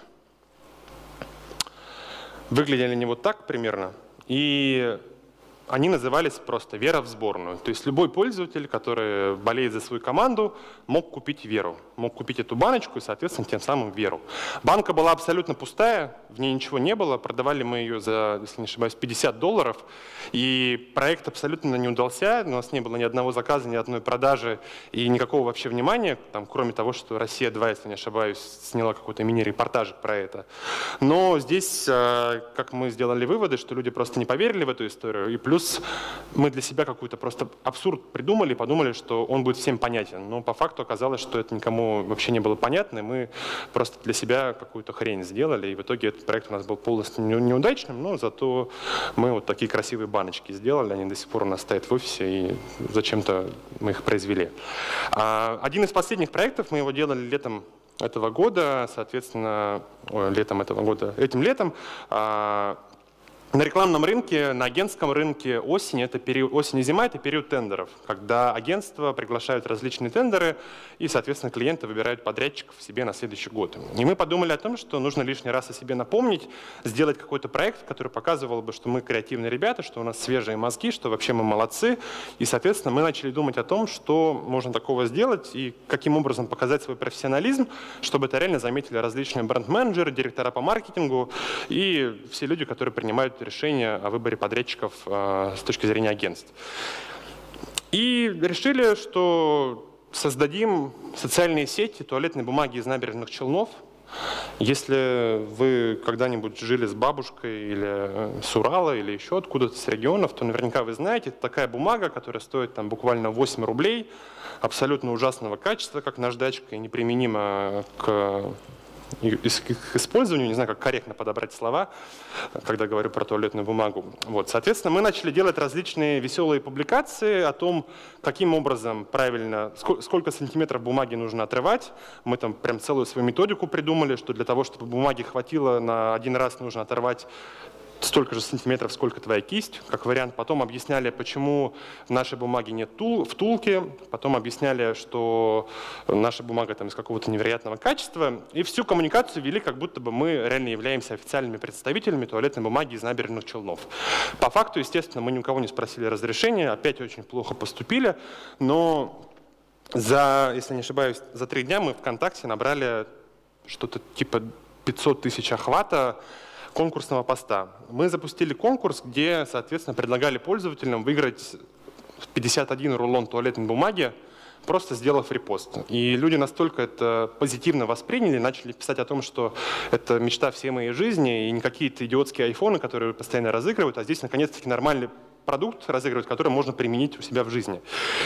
Выглядели они вот так примерно. И они назывались просто «Вера в сборную». То есть любой пользователь, который болеет за свою команду, мог купить веру. Мог купить эту баночку и, соответственно, тем самым веру. Банка была абсолютно пустая, в ней ничего не было. Продавали мы ее за, если не ошибаюсь, пятьдесят долларов. И проект абсолютно не удался. У нас не было ни одного заказа, ни одной продажи и никакого вообще внимания, там, кроме того, что «Россия два», если не ошибаюсь, сняла какой-то мини-репортажик про это. Но здесь, как мы сделали выводы, что люди просто не поверили в эту историю. И плюс мы для себя какой-то просто абсурд придумали, подумали, что он будет всем понятен. Но по факту оказалось, что это никому вообще не было понятно, и мы просто для себя какую-то хрень сделали, и в итоге этот проект у нас был полностью неудачным, но зато мы вот такие красивые баночки сделали, они до сих пор у нас стоят в офисе, и зачем-то мы их произвели. Один из последних проектов, мы его делали летом этого года, соответственно, ой, летом этого года, этим летом, на рекламном рынке, на агентском рынке осень, это период, осень и зима – это период тендеров, когда агентства приглашают различные тендеры и, соответственно, клиенты выбирают подрядчиков себе на следующий год. И мы подумали о том, что нужно лишний раз о себе напомнить, сделать какой-то проект, который показывал бы, что мы креативные ребята, что у нас свежие мозги, что вообще мы молодцы. И, соответственно, мы начали думать о том, что можно такого сделать и каким образом показать свой профессионализм, чтобы это реально заметили различные бренд-менеджеры, директора по маркетингу и все люди, которые принимают решение о выборе подрядчиков э, с точки зрения агентств. И решили, что создадим социальные сети туалетной бумаги из набережных Челнов. Если вы когда-нибудь жили с бабушкой или с Урала, или еще откуда-то с регионов, то наверняка вы знаете, это такая бумага, которая стоит там буквально восемь рублей, абсолютно ужасного качества, как наждачка, и неприменима к к использованию, не знаю, как корректно подобрать слова, когда говорю про туалетную бумагу. Вот. Соответственно, мы начали делать различные веселые публикации о том, каким образом правильно, сколько, сколько сантиметров бумаги нужно отрывать. Мы там прям целую свою методику придумали, что для того, чтобы бумаги хватило на один раз, нужно оторвать столько же сантиметров, сколько твоя кисть, как вариант. Потом объясняли, почему в нашей бумаге нет тул, втулки. Потом объясняли, что наша бумага там из какого-то невероятного качества. И всю коммуникацию вели, как будто бы мы реально являемся официальными представителями туалетной бумаги из набережных Челнов. По факту, естественно, мы ни у кого не спросили разрешения, опять очень плохо поступили. Но за, если не ошибаюсь, за три дня мы ВКонтакте набрали что-то типа пятьсот тысяч охвата конкурсного поста. Мы запустили конкурс, где, соответственно, предлагали пользователям выиграть пятьдесят один рулон туалетной бумаги, просто сделав репост. И люди настолько это позитивно восприняли, начали писать о том, что это мечта всей моей жизни, и не какие-то идиотские айфоны, которые постоянно разыгрывают, а здесь, наконец-таки, нормальный продукт разыгрывать, который можно применить у себя в жизни.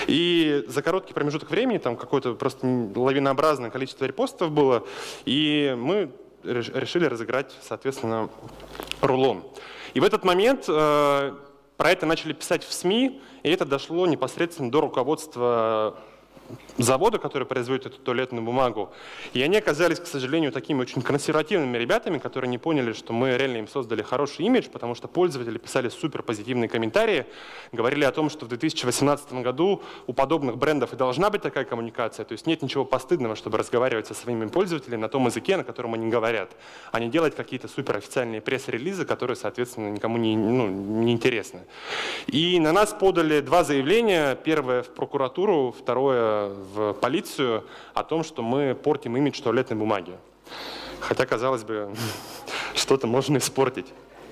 И за короткий промежуток времени, там какое-то просто лавинообразное количество репостов было, и мы решили разыграть, соответственно, рулон. И в этот момент э, про это начали писать в СМИ, и это дошло непосредственно до руководства завода, который производит эту туалетную бумагу. И они оказались, к сожалению, такими очень консервативными ребятами, которые не поняли, что мы реально им создали хороший имидж, потому что пользователи писали супер позитивные комментарии, говорили о том, что в две тысячи восемнадцатом году у подобных брендов и должна быть такая коммуникация, то есть нет ничего постыдного, чтобы разговаривать со своими пользователями на том языке, на котором они говорят, а не делать какие-то супер официальные пресс-релизы, которые, соответственно, никому не, ну, не интересны. И на нас подали два заявления, первое в прокуратуру, второе в полицию, о том, что мы портим имидж туалетной бумаги. Хотя, казалось бы, что-то можно испортить.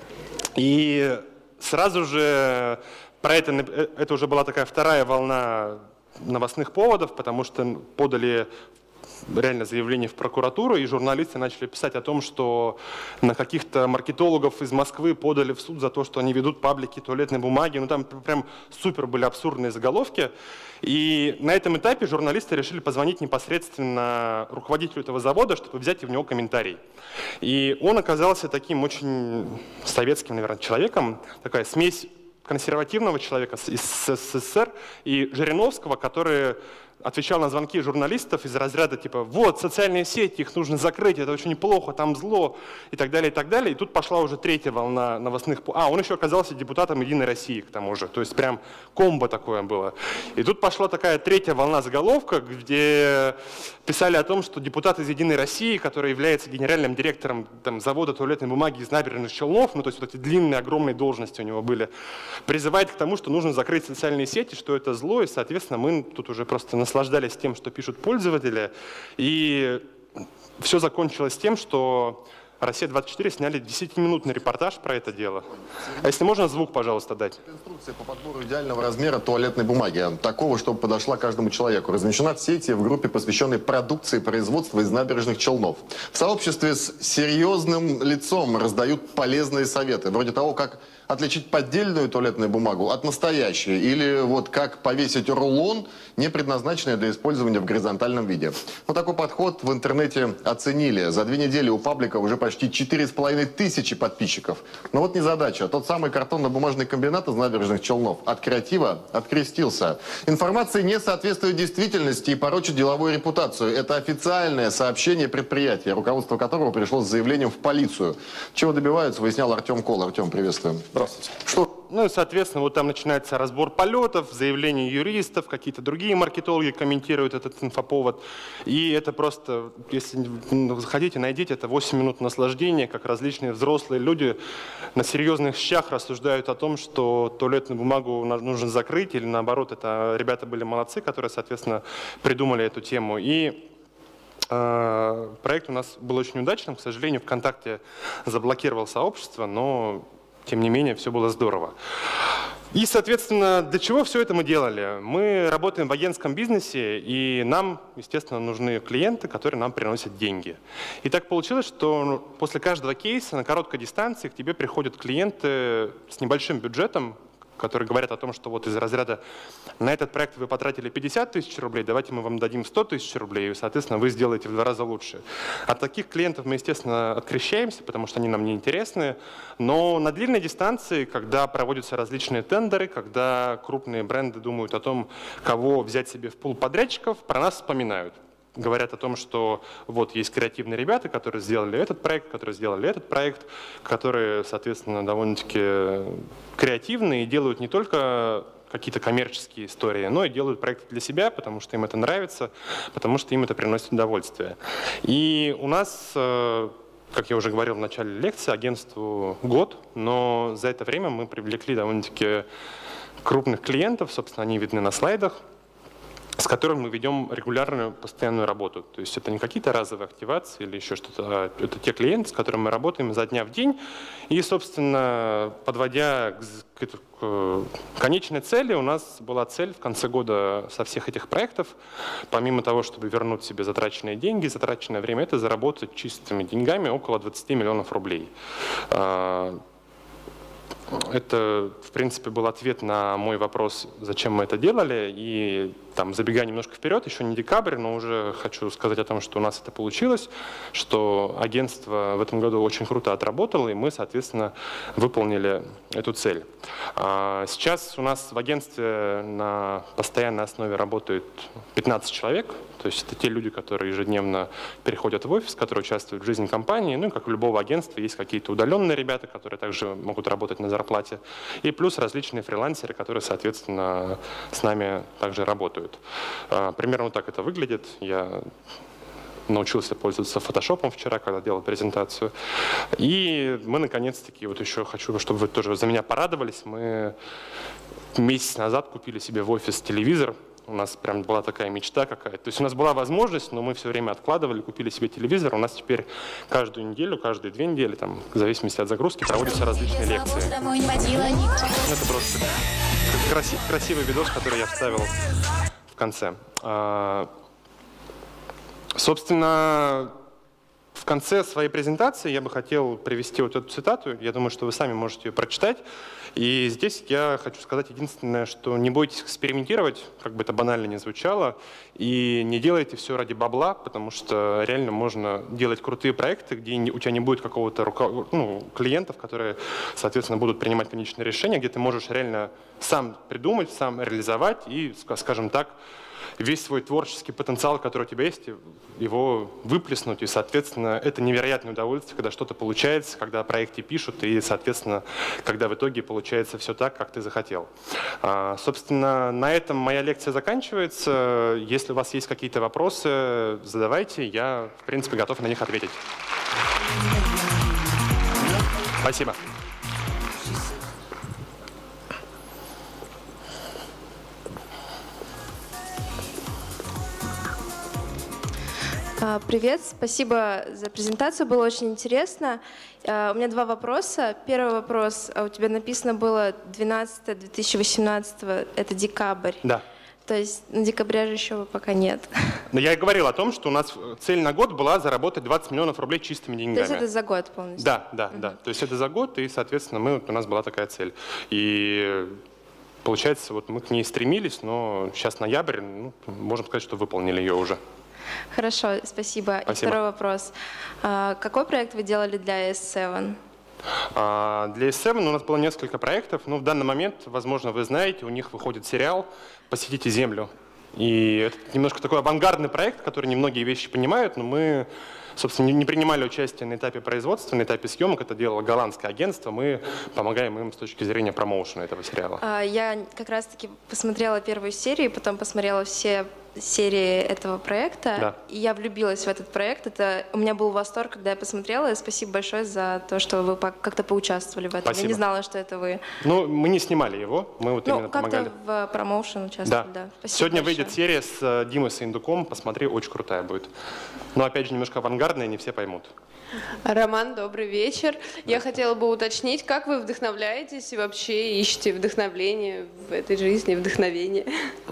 И сразу же про это, это уже была такая вторая волна новостных поводов, потому что подали реально заявление в прокуратуру, и журналисты начали писать о том, что на каких-то маркетологов из Москвы подали в суд за то, что они ведут паблики туалетной бумаги. Ну там прям супер были абсурдные заголовки. И на этом этапе журналисты решили позвонить непосредственно руководителю этого завода, чтобы взять у него комментарий. И он оказался таким очень советским, наверное, человеком, такая смесь консервативного человека из СССР и Жириновского, который отвечал на звонки журналистов из разряда типа «Вот, социальные сети, их нужно закрыть, это очень плохо, там зло» и так далее, и так далее. И тут пошла уже третья волна новостных... А, он еще оказался депутатом «Единой России» к тому же, то есть прям комбо такое было. И тут пошла такая третья волна заголовка, где писали о том, что депутат из «Единой России», который является генеральным директором там, завода туалетной бумаги из набережных Челнов, ну то есть вот эти длинные, огромные должности у него были, призывает к тому, что нужно закрыть социальные сети, что это зло, и, соответственно, мы тут уже просто наслаждались тем, что пишут пользователи, и все закончилось тем, что Россия двадцать четыре сняли десятиминутный репортаж про это дело. А если можно, звук, пожалуйста, дать. Инструкция по подбору идеального размера туалетной бумаги, такого, чтобы подошла каждому человеку, размещена в сети в группе, посвященной продукции производства из набережных Челнов. В сообществе с серьезным лицом раздают полезные советы, вроде того, как отличить поддельную туалетную бумагу от настоящей, или вот как повесить рулон, не предназначенный для использования в горизонтальном виде. Вот такой подход в интернете оценили. За две недели у паблика уже почти четыре с половиной тысячи подписчиков. Но вот незадача. Тот самый картонно-бумажный комбинат из набережных Челнов от креатива открестился. Информация не соответствует действительности и порочит деловую репутацию. Это официальное сообщение предприятия, руководство которого пришло с заявлением в полицию. Чего добиваются, выяснял Артем Кол. Артем, приветствуем. Здравствуйте. Что? Ну и, соответственно, вот там начинается разбор полетов, заявления юристов, какие-то другие маркетологи комментируют этот инфоповод. И это просто, если хотите, найдите, это восемь минут наслаждения, как различные взрослые люди на серьезных щах рассуждают о том, что туалетную бумагу нужно закрыть, или наоборот, это ребята были молодцы, которые, соответственно, придумали эту тему. И э, проект у нас был очень удачным. К сожалению, ВКонтакте заблокировал сообщество, но... Тем не менее, все было здорово. И, соответственно, для чего все это мы делали? Мы работаем в агентском бизнесе, и нам, естественно, нужны клиенты, которые нам приносят деньги. И так получилось, что после каждого кейса на короткой дистанции к тебе приходят клиенты с небольшим бюджетом, которые говорят о том, что вот из разряда на этот проект вы потратили пятьдесят тысяч рублей, давайте мы вам дадим сто тысяч рублей, и, соответственно, вы сделаете в два раза лучше. От таких клиентов мы, естественно, открещаемся, потому что они нам не интересны. Но на длинной дистанции, когда проводятся различные тендеры, когда крупные бренды думают о том, кого взять себе в пул подрядчиков, про нас вспоминают. Говорят о том, что вот есть креативные ребята, которые сделали этот проект, которые сделали этот проект, которые, соответственно, довольно-таки креативные и делают не только какие-то коммерческие истории, но и делают проекты для себя, потому что им это нравится, потому что им это приносит удовольствие. И у нас, как я уже говорил в начале лекции, агентству год, но за это время мы привлекли довольно-таки крупных клиентов, собственно, они видны на слайдах, с которым мы ведем регулярную постоянную работу. То есть это не какие-то разовые активации или еще что-то, а это те клиенты, с которыми мы работаем изо дня в день. И, собственно, подводя к, к, к конечной цели, у нас была цель в конце года со всех этих проектов, помимо того, чтобы вернуть себе затраченные деньги, затраченное время, это заработать чистыми деньгами около двадцати миллионов рублей. Это, в принципе, был ответ на мой вопрос, зачем мы это делали. И там, забегая немножко вперед, еще не декабрь, но уже хочу сказать о том, что у нас это получилось, что агентство в этом году очень круто отработало, и мы, соответственно, выполнили эту цель. Сейчас у нас в агентстве на постоянной основе работает пятнадцать человек. То есть это те люди, которые ежедневно переходят в офис, которые участвуют в жизни компании. Ну и как у любого агентства есть какие-то удаленные ребята, которые также могут работать на зарплате. И плюс различные фрилансеры, которые, соответственно, с нами также работают. Примерно вот так это выглядит. Я научился пользоваться фотошопом вчера, когда делал презентацию. И мы, наконец-таки, вот еще хочу, чтобы вы тоже за меня порадовались. Мы месяц назад купили себе в офис телевизор. У нас прям была такая мечта какая-то. То есть у нас была возможность, но мы все время откладывали, купили себе телевизор. У нас теперь каждую неделю, каждые две недели, там, в зависимости от загрузки, проводятся различные лекции. Это просто красив, красивый видос, который я вставил в конце. Собственно, в конце своей презентации я бы хотел привести вот эту цитату. Я думаю, что вы сами можете ее прочитать. И здесь я хочу сказать единственное, что не бойтесь экспериментировать, как бы это банально ни звучало, и не делайте все ради бабла, потому что реально можно делать крутые проекты, где у тебя не будет какого-то руко... ну, клиентов, которые, соответственно, будут принимать конечные решения, где ты можешь реально сам придумать, сам реализовать и, скажем так, весь свой творческий потенциал, который у тебя есть, его выплеснуть. И, соответственно, это невероятное удовольствие, когда что-то получается, когда о проекте пишут, и, соответственно, когда в итоге получается все так, как ты захотел. А, собственно, на этом моя лекция заканчивается. Если у вас есть какие-то вопросы, задавайте. Я, в принципе, готов на них ответить. Спасибо. Привет, спасибо за презентацию, было очень интересно. У меня два вопроса. Первый вопрос, у тебя написано было двенадцатое две тысячи восемнадцатого, это декабрь. Да. То есть на декабря же еще пока нет. Но я и говорил о том, что у нас цель на год была заработать двадцать миллионов рублей чистыми деньгами. То есть это за год полностью? Да, да, да. То есть это за год, и, соответственно, мы, у нас была такая цель. И получается, вот мы к ней стремились, но сейчас ноябрь, ну, можем сказать, что выполнили ее уже. Хорошо, спасибо. Спасибо. И второй вопрос. А, какой проект вы делали для эс семь? А, для эс семь у нас было несколько проектов. Но в данный момент, возможно, вы знаете, у них выходит сериал «Посетите Землю». И это немножко такой авангардный проект, который немногие вещи понимают, но мы, собственно, не принимали участие на этапе производства, на этапе съемок. Это делало голландское агентство. Мы помогаем им с точки зрения промоушена этого сериала. А, я как раз-таки посмотрела первую серию, потом посмотрела все серии этого проекта, да. И я влюбилась в этот проект. Это у меня был восторг, когда я посмотрела. И спасибо большое за то, что вы как-то поучаствовали в этом. Спасибо. Я не знала, что это вы. Ну, мы не снимали его, мы вот ну, именно помогали. Ну, как-то в промоушен участвовали, да. да. Спасибо Сегодня большое. выйдет серия с Димой Саиндуком, посмотри, очень крутая будет. Но опять же, немножко авангардная, не все поймут. Роман, добрый вечер. Я хотела бы уточнить, как вы вдохновляетесь и вообще ищете вдохновление в этой жизни, вдохновение?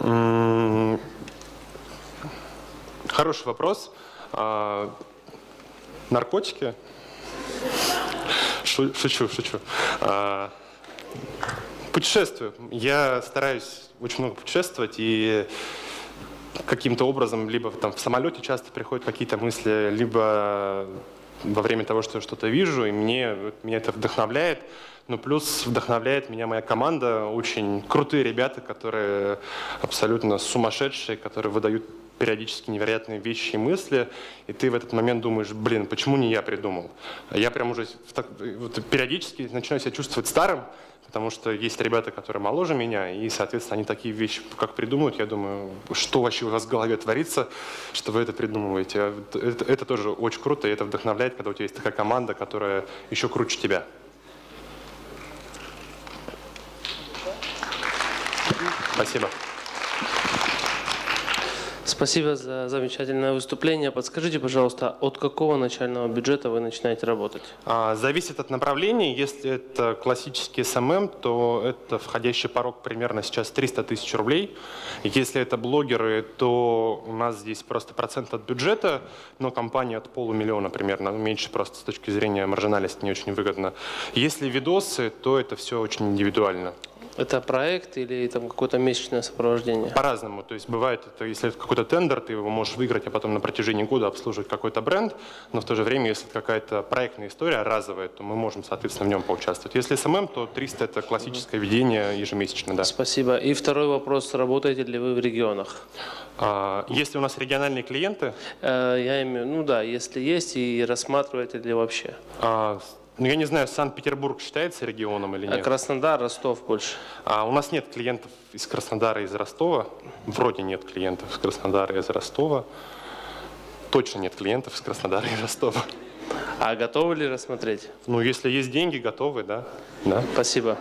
Хороший вопрос. А, наркотики? Шу, шучу, шучу. А, путешествую. Я стараюсь очень много путешествовать, и каким-то образом либо там в самолете часто приходят какие-то мысли, либо во время того, что я что-то вижу, и мне, меня это вдохновляет. Но плюс вдохновляет меня моя команда, очень крутые ребята, которые абсолютно сумасшедшие, которые выдают периодически невероятные вещи и мысли, и ты в этот момент думаешь, блин, почему не я придумал? Я прям уже вот, периодически начинаю себя чувствовать старым, потому что есть ребята, которые моложе меня, и, соответственно, они такие вещи как придумывают. Я думаю, что вообще у вас в голове творится, что вы это придумываете. Это, это тоже очень круто, и это вдохновляет, когда у тебя есть такая команда, которая еще круче тебя. Спасибо. Спасибо за замечательное выступление. Подскажите, пожалуйста, от какого начального бюджета вы начинаете работать? А, зависит от направления. Если это классический эс эм эм, то это входящий порог примерно сейчас триста тысяч рублей. Если это блогеры, то у нас здесь просто процент от бюджета, но компания от полумиллиона примерно, меньше просто с точки зрения маржинальности не очень выгодно. Если видосы, то это все очень индивидуально. Это проект или там какое-то месячное сопровождение? По-разному. То есть бывает, это, если это какой-то тендер, ты его можешь выиграть, а потом на протяжении года обслуживать какой-то бренд, но в то же время, если это какая-то проектная история разовая, то мы можем, соответственно, в нем поучаствовать. Если эс эм эм, то триста – это классическое ведение ежемесячно, да. Спасибо. И второй вопрос. Работаете ли вы в регионах? А, если у нас региональные клиенты? Я имею, ну да, если есть, и рассматриваете ли вообще? А, Ну, я не знаю, Санкт-Петербург считается регионом или нет? А Краснодар, Ростов больше? А, у нас нет клиентов из Краснодара и из Ростова. Вроде нет клиентов из Краснодара и из Ростова. Точно нет клиентов из Краснодара и Ростова. А готовы ли рассмотреть? Ну, если есть деньги, готовы, да. да. Спасибо.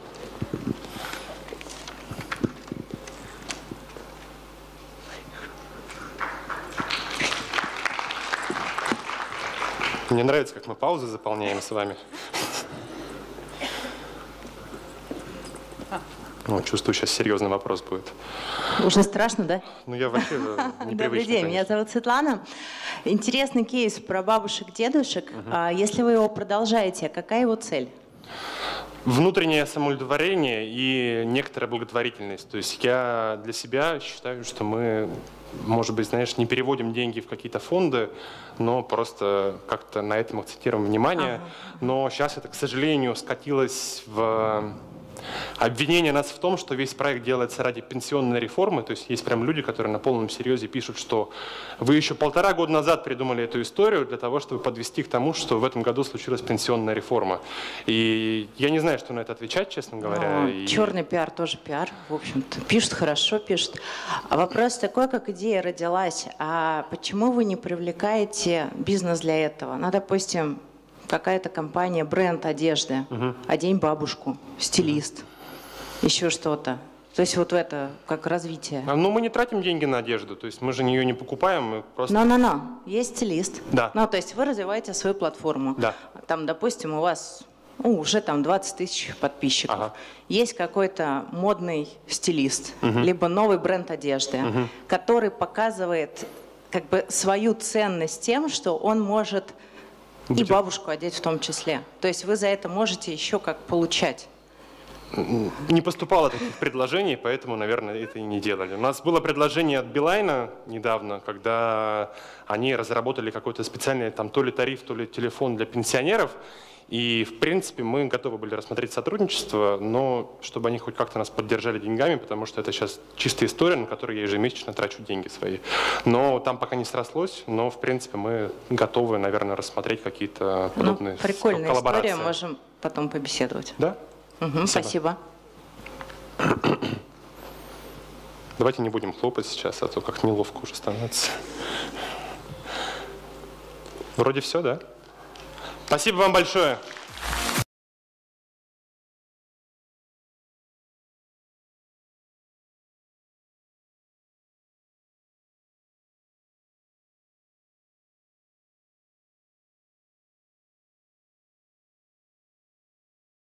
Мне нравится, как мы паузы заполняем с вами. Ну, чувствую, сейчас серьезный вопрос будет. Уже страшно, да? Ну, я вообще непривычный. Добрый день, меня зовут Светлана. Интересный кейс про бабушек, дедушек. Угу. Если вы его продолжаете, какая его цель? Внутреннее самоудовлетворение и некоторая благотворительность. То есть я для себя считаю, что мы, может быть, знаешь, не переводим деньги в какие-то фонды, но просто как-то на этом акцентируем внимание. Ага. Но сейчас это, к сожалению, скатилось в обвинение нас в том, что весь проект делается ради пенсионной реформы. То есть есть прям люди, которые на полном серьезе пишут, что вы еще полтора года назад придумали эту историю для того, чтобы подвести к тому, что в этом году случилась пенсионная реформа. И я не знаю, что на это отвечать, честно говоря. Ну, и... Черный пиар тоже пиар, в общем-то. Пишут хорошо, пишут. А вопрос такой, как идея родилась. А почему вы не привлекаете бизнес для этого? Ну, допустим, какая-то компания, бренд одежды, угу. одень бабушку, стилист, угу. еще что-то. То есть вот это как развитие. А, ну, мы не тратим деньги на одежду, то есть мы же ее не покупаем, мы просто... Но-но-но, есть стилист. Да. Ну, то есть вы развиваете свою платформу. Да. Там, допустим, у вас ну, уже там двадцать тысяч подписчиков. Ага. Есть какой-то модный стилист, угу. либо новый бренд одежды, угу. который показывает как бы свою ценность тем, что он может... И бабушку одеть в том числе. То есть вы за это можете еще как получать. Не поступало таких предложений, поэтому, наверное, это и не делали. У нас было предложение от Билайна недавно, когда они разработали какой-то специальный там, то ли тариф, то ли телефон для пенсионеров. И, в принципе, мы готовы были рассмотреть сотрудничество, но чтобы они хоть как-то нас поддержали деньгами, потому что это сейчас чистая история, на которую я ежемесячно трачу деньги свои. Но там пока не срослось, но, в принципе, мы готовы, наверное, рассмотреть какие-то подобные ну, прикольная коллаборации. История, можем потом побеседовать. Да? Угу, спасибо. спасибо. Давайте не будем хлопать сейчас, а то как неловко уже становится. Вроде все, да? Спасибо вам большое.